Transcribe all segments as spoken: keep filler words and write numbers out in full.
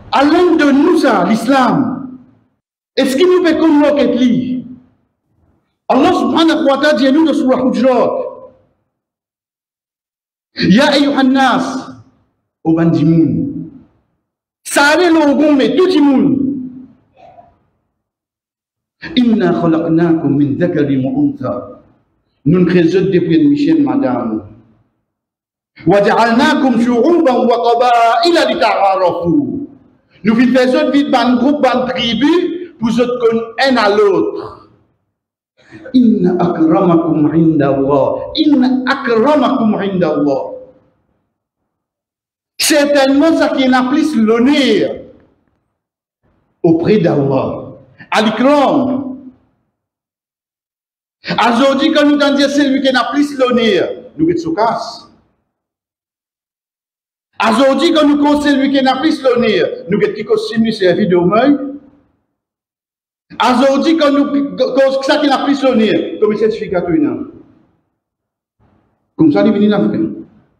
Allons de nous ça, l'islam. Est-ce qu'il nous fait comme nous qu'est li? Allah subhanahu wa ta'ala dit nous de surah Hujurat. Ya ayyuhan nas, au bandimoun. Ça allait l'ongon, mais tout le monde. Inna khalaqnakum min dhakarin wa untha. Nous créons depuis Michel madame. Wa ja'alnakum shu'uban wa qaba'ila lita'arafu. Nous faisons vite ban groupe ban tribu pour se connaître un à l'autre. Inna akramakum 'inda Allah. Inna akramakum 'inda Allah. Certainement ça qui n'a plus l'honneur auprès d'Allah. Al-Ikram. Aujourd'hui, quand nous disons dire c'est lui qui n'a plus l'honneur, nous sommes soukas. Aujourd'hui, quand nous disons c'est lui qui n'a plus l'honneur, nous sommes costumes servis d'hommes. Aujourd'hui, quand nous disons ça qui n'a plus l'honneur, comme certificat tout le comme ça, il vient d'Afrique.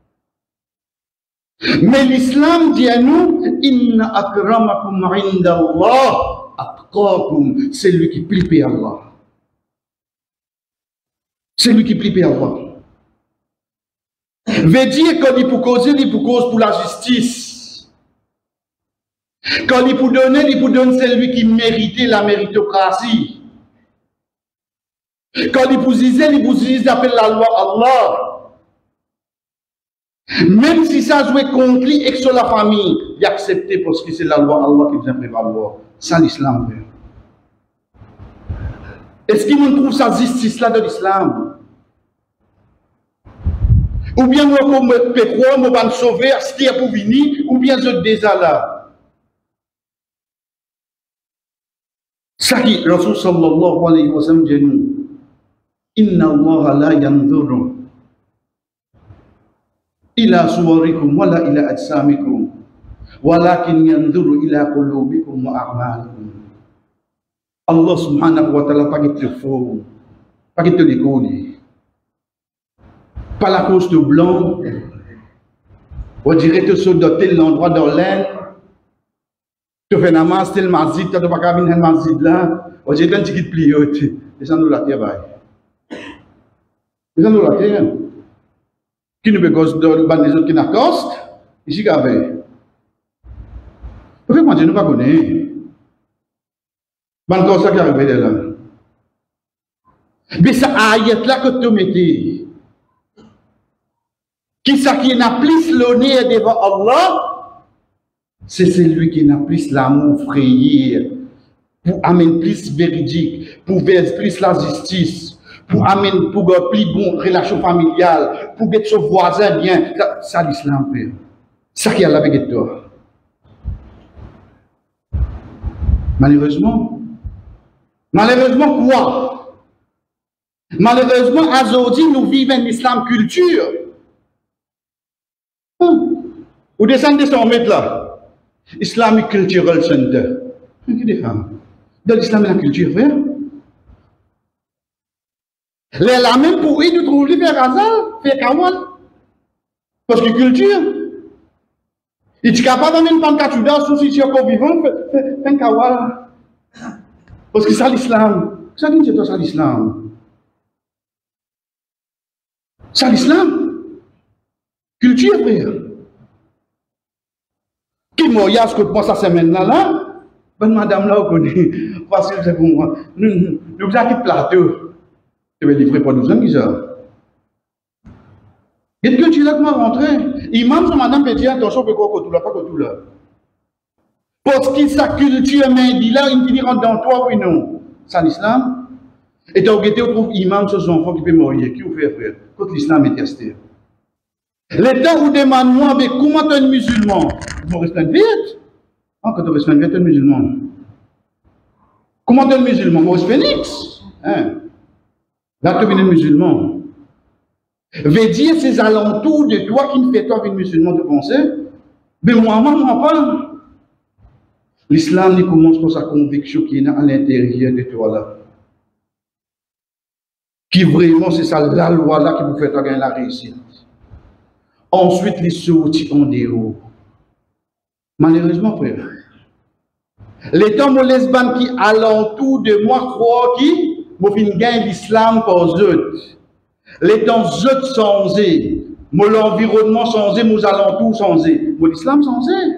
Mais l'islam dit à nous, Inna akramakum 'inda Allah, atqakum, c'est lui qui plie à Allah. C'est lui qui plie à Allah. Veut dire quand il peut causer, il peut cause pour la justice. Quand il peut donner, il peut donner celui qui méritait la méritocratie. Quand il peut utiliser, il peut utiliser d'appel la loi Allah. Même si ça jouait contre lui et que sur la famille, il a accepté parce que c'est la loi Allah qui vient prévaloir. Ça l'islam. Est-ce qu'il nous trouve sa justice là de l'islam? Ou bien nous peut croire, nous allons sauver, ce qui est pour venir, ou bien je désala. Ça qui, Rasul sallallahu alayhi wa sallam dit nous, Inna Allah la yanzuru ila suwarikum wala ila ajsamikum walakin yanzuru ila qulubikum wa a'malikum. Allah subhanahu wa ta'ala pas qu'il te faut, pas qu'il te l'école. Pas la cause de blanc, on dirait que ce dans tel endroit dans l'aine, tu fais namaz tel mazid, tu n'as pas qu'à venir un mazid là, on dirait un petit pliote, descends-nous la terre. Descends-nous la terre. Qui ne peut pas dans les autres qui n'accostent, ici qu'avec. Pourquoi moi je ne pas connais? Ban comme ça qui arrive là. Mais ça ayat là que tu mettais. Qui ça qui n'a plus l'honneur devant Allah, c'est celui qui n'a plus l'amour frayé, pour amener plus véridique, pour faire plus la justice, pour amener pour plus bon relation familiale, pour être son voisin bien. Ça, ça l'islam fait. Ça qui a la avec toi. Malheureusement, malheureusement quoi? Malheureusement, aujourd'hui, nous vivons une islam culture. Ou descendez son mètre là. Islamic Cultural Center. Dans l'islam et la culture, frère. Les la même pour eux, nous trouvons les faire hasard, faire kawal. Parce que culture. Il est capable d'amener une pancarte dans sous si tu es encore vivant, faire kawal. Parce que c'est l'islam. Ça dit que c'est l'islam. C'est l'islam. Culture, frère. Qui m'a ce que moi ça semaine là là, bonne madame là, on connaît, facile c'est pour moi. Nous nous avons quitté plateau. Je vais livrer pour douze ans, qui ça? Et que tu l'as comment rentré? Imam, son madame peut dire attention, que quoi, tout là, pas que tout là. Parce que sa culture, mais dit là, il finit rentre dans toi, oui, non. C'est l'islam. Et tu as regardé, on trouve imam sur son enfant qui peut mourir. Qui vous fait, frère? Quand l'islam est testé. L'État vous demande, moi, mais comment tu es un musulman? Vous restez vite. Ah, quand tu restes vite, tu es un musulman. Comment tu es un musulman? Maurice Phoenix. Hein? Là, tu es un musulman. Veut dire ces alentours de toi qui ne fait toi un musulman de penser. Mais moi, moi, moi, pas. L'islam, il commence par sa conviction qui est à l'intérieur de toi là. Qui vraiment, c'est ça, la loi là qui vous fait gagner la réussite. Ensuite, les sorties en dehors. Malheureusement, frère, Les temps mon lesban qui alentour de moi croient qui mon fin gain l'islam pour eux. Les temps eux changé, mon l'environnement changé, mon alentours changé, mon l'islam changé.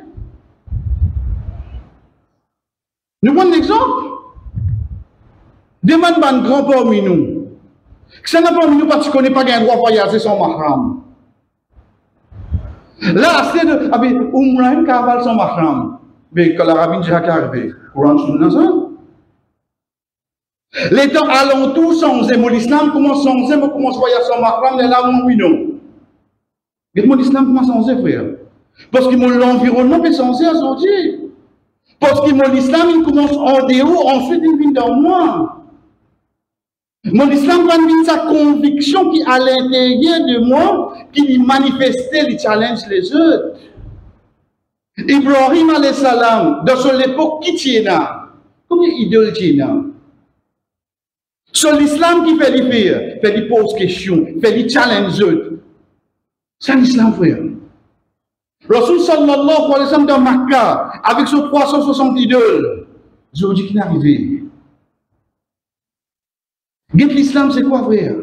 Nous prenons l'exemple. Demande un grand parmi nous. Ça n'a pas nous parce qu'on ne connaît pas un droit voyager sans mahram. Là, c'est de. Ah ben, Umrah Kaval sans mahram. Mais quand l'Arabie déjà arrivé, Coran Sunna ça. Les temps alentours changent, mon islam commence à changer, mon commence à voyager sans mahram, mais là, mon oui, non. Mais mon islam commence à changer, frère. Parce que mon l'environnement peut changer aujourd'hui. Parce que mon islam, il commence en dehors, ensuite il vient dans moi. Mon islam va venir sa conviction qui à l'intérieur de moi, qui manifestait, les challenge les autres. Ibrahim alayhi salam, dans son époque, qui tient là? Combien d'idole tient là? C'est l'islam qui fait les faire, fait les pose questions, fait les challenge autres. C'est l'islam, frère. Rasul sallallahu alayhi wa sallam dans Makkah, avec ses trois cent soixante idoles, je vous dis qu'il est arrivé. L'islam, c'est quoi, frère?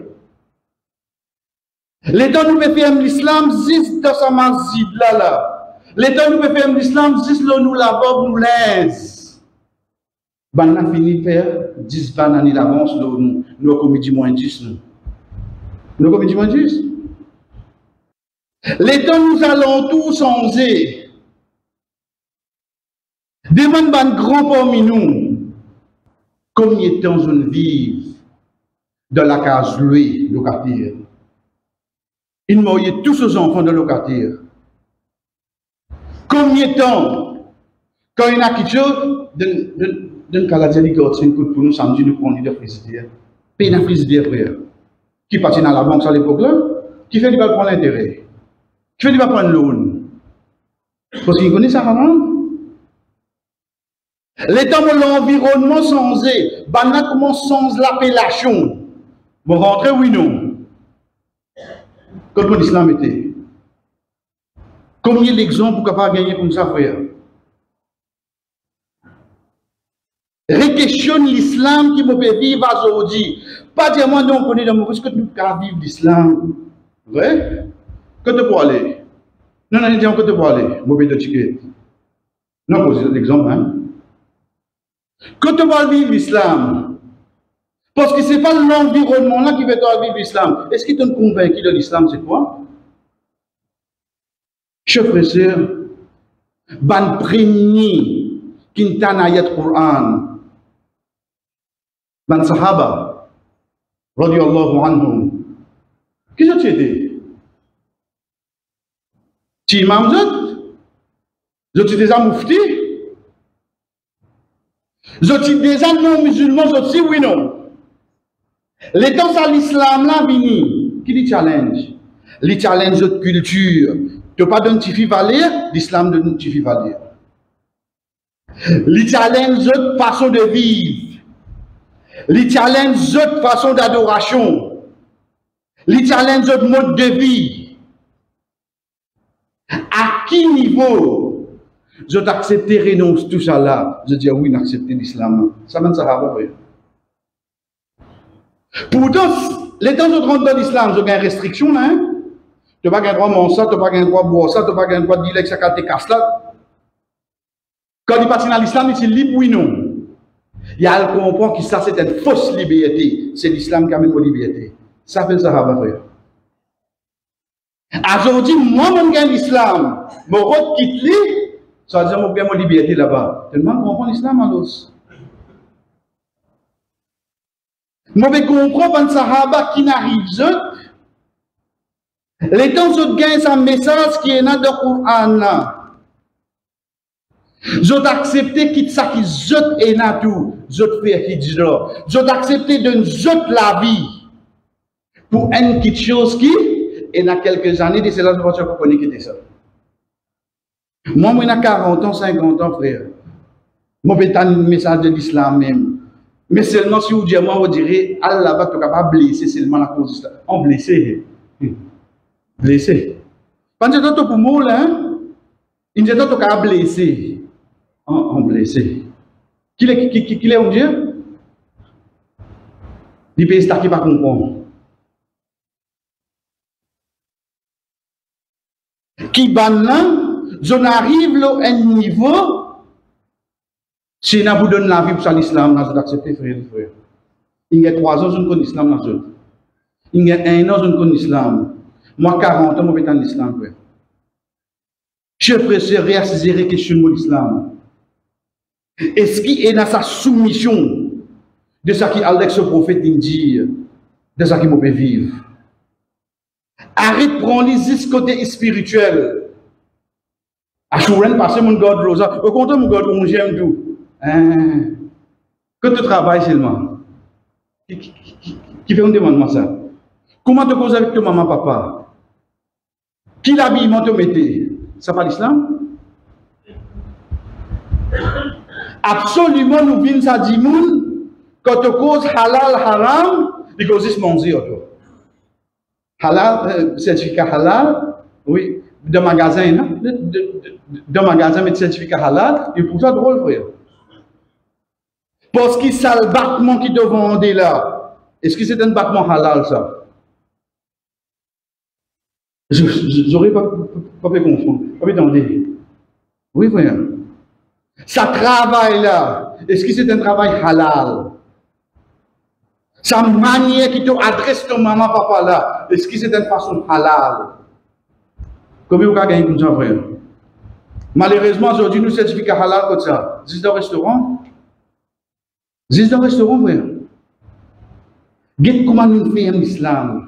Les temps nous faire l'islam, zis dans sa masjid là, là. Les temps nous faire l'islam, zis là, nous la bob, nous l'aise. Ben, on a fini de faire dix bananes d'avance, nous, nous, comédie moins dix, nous. Nous, comédie moins dix. Les temps nous allons tous changer. Demande un grand parmi nous, combien de temps on vit dans la case louée, locataire. Il m'a eu tous ses enfants de locataire. Combien de temps, quand il y a quelque chose, d'un Canadien qui a un coup pour nous, samedi, nous prenons des frigidaires. Paye un frigidaire, frère. Qui partit dans la banque à l'époque là, qui fait qu'il va prendre l'intérêt. Qui fait qu'il va prendre l'eau. Parce qu'il connaît ça avant. Les temps où l'environnement changé, banana commence à changer l'appellation. Bon, rentrer, oui, non. Quand l'islam était. Combien d'exemples pour capable gagner comme ça, frère? Réquestionne l'islam qui me peut vivre aujourd'hui. Pas dire moi, non, on connaît dans mon risque que nous pouvons vivre l'islam. Vrai? Que tu peux aller? Non, non, non, que tu peux aller? Mauvais de ticket. Non, posez l'exemple, hein? Que tu peux vivre l'islam? Parce que ce n'est pas l'environnement là qui fait toi vivre l'islam. Est-ce qu'il te convaincu de l'islam, c'est quoi? Chers frères et sœurs, ban premier qui n'a pas ayat Coran, ban sahaba, radiyallahu anhum, qui sont été? Tu imam zot? Zot déjà moufti? Zot déjà non musulmans, zot si oui non? Les temps à l'islam là vini, qui dit challenge? Les challenge de culture. Tu n'as pas d'identifier valeur, l'islam donne d'identifier valeur. Les challenge de façon de vivre. Les challenge de façon d'adoration. Les challenge de mode de vie. À quel niveau je t'accepte renonce tout ça là? Je dis oui, n'accepter l'islam. Ça mène ça à vrai. Pourtant, les temps où tu rentres dans l'islam, tu as une restriction là. Hein? Tu n'as pas le droit de manger ça, tu n'as pas le droit de boire ça, tu n'as pas le droit de dire que ça te casse là. Quand il passe dans l'islam, il est libre, oui, non. Il y a le comprendre que ça, c'est une fausse liberté. C'est l'islam qui amène la liberté. Ça fait ça, frère. Aujourd'hui, moi, je gagne l'islam. Mon route quitte lui, ça veut dire que je gagne ma liberté là-bas. Tellement je comprends l'islam en l'os. Je comprends un sahaba qui n'arrive pas. Les temps où je gagne un message qui est dans le Coran. Je accepté quitte ça qui zot est na tout, zot fait qui dit là. Je accepté de zot la vie pour une petite chose qui et dans quelques années de cela je pense que connaît qui ça. Moi moi j'ai quarante ans, cinquante ans frère. Moi peut un message de l'islam même. Mais seulement si vous dites moi vous direz Allah va être capable blesser seulement la cause de on blessé. Blessé. Quand je dois pour moi là, il ne doit pas blesser. On blessé. Qui est, qui, qui, qui est un Dieu? Les pays qui ne pas comprendre. Qui ban là, je n'arrive à un niveau, si on vous donne la vie pour l'islam, nous allons accepter, frère et frère. Il y a trois ans, je ne connais l'islam dans le Il y a un an, je ne connais l'islam. Moi, quarante ans, je vais en islam. Je préfère réassiser les questions de l'islam. Est-ce qu'il est dans sa soumission de ce qui Alex le prophète dit, de ce qu'il peut vivre? Arrête de prendre les côté spirituel. À Chouren, passer mon God Rosa, au compte mon God, on j'aime tout. Que tu travailles seulement. Qui, qui, qui, qui fait un demandement ça? Comment tu causes avec ton maman, papa? Qui l'habillement te mettait? Ça pas l'islam? Absolument, nous venons à dire quand tu causes halal, haram, il cause manger. Halal, euh, certificat halal, oui, de magasin, non? De, de, de, de magasin, mais de certificat halal, et pour ça, drôle, frère. Parce que c'est le battement qui te vendait là. Est-ce que c'est un battement halal, ça? Je n'aurais pas, pas, pas pu confondre. Pas pu demander. Oui, frère. Ça travail là, est-ce que c'est un travail halal? Sa manière qui te adresse ton maman, papa là, est-ce que c'est une façon halal? Combien vous avez gagné comme ça, frère? Malheureusement, aujourd'hui, nous certificat halal comme ça. C'est dans le restaurant? C'est dans le restaurant, frère. Regardez comment nous faisons l'islam.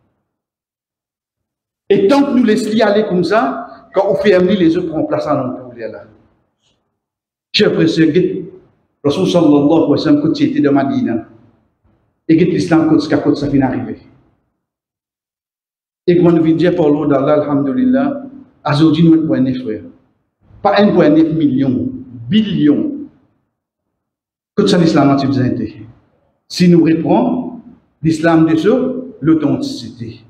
Et tant que nous laissons aller comme ça, quand on fait les autres prennent place à l'entour là. Chers frères, Rasul sallallahu alayhi wa sallam, quand il était de Madina, et que l'islam, quand ça finit arrivé. Et quand nous venons dire par l'eau d'Allah, alhamdulillah, aujourd'hui nous sommes un point neuf, frère. Pas un point neuf million, billion. Que ça l'islam a été. Si nous reprenons l'islam de ce, l'authenticité.